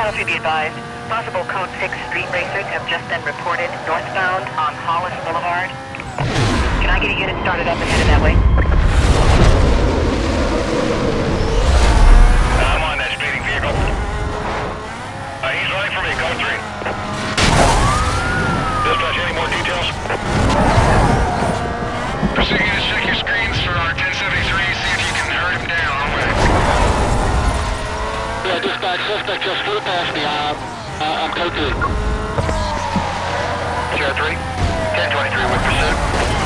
Galaxy, be advised. Possible Code 6 street racers have just been reported northbound on Hollis Boulevard. Can I get a unit started up and headed that way? I'm on that speeding vehicle. He's running for me, Code 3. Dispatch, any more details? Pursuit units, check your screens for our 1073, see if you can hurt him down on the way. Yeah, dispatch, suspect just flew past me. I'm Code 2. Sierra 3, 1023 with pursuit.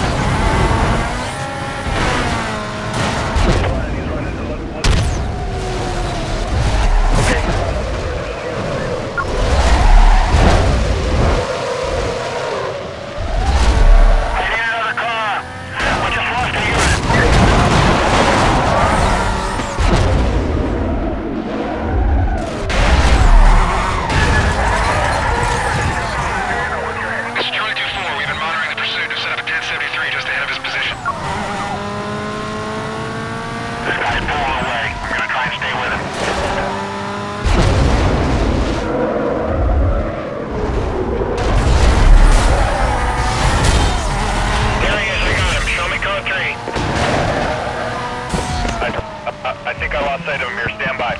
I think I lost sight of him here. Stand by.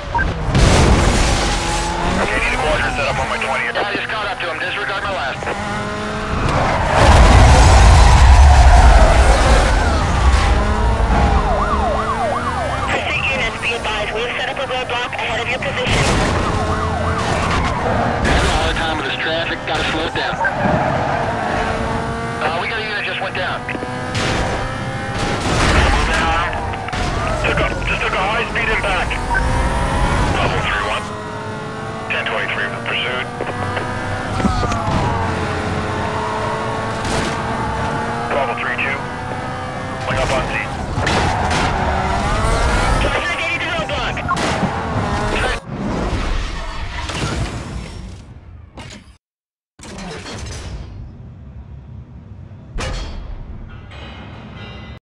Okay, need a quadrant set up on my 20 here. Yeah, I just caught up to him. Disregard my last. Pursuit units, be advised. We have set up a roadblock ahead of your position. Having a hard time with this traffic. Gotta slow it down.